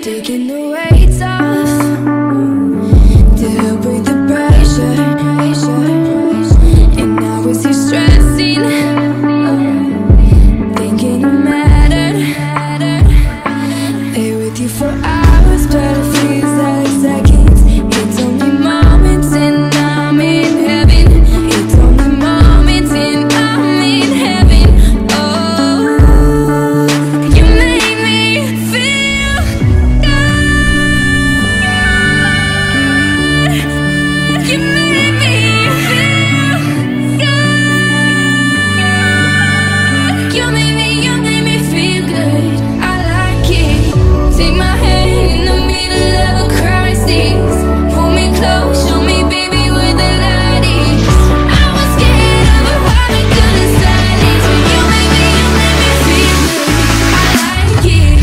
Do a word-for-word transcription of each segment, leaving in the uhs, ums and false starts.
taking the weights off to help break the pressure. And now it's you stressing, thinking it mattered. Lay with you for hours, but it feels like seconds. It's only moments and I'm in heaven. It's only moments and I'm in heaven. Oh, you made me feel good. You made me feel good. You made me, you made me feel good. I like it. Take my hand in the middle of a crisis. Pull me close, show me, baby, where the light is. I was scared of what I couldn't silence, but you made me, you made me feel good. I like it.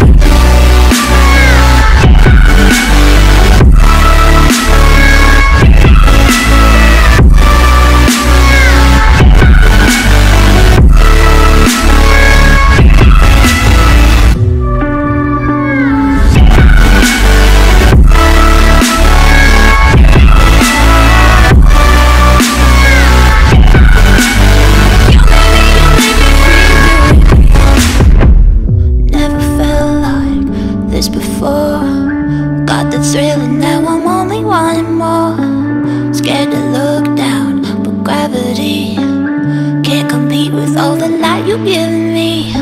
Never felt like this before. Got the thrill and now I'm only wanting more. Scared to look down, but gravity can't compete with all the light you've given me.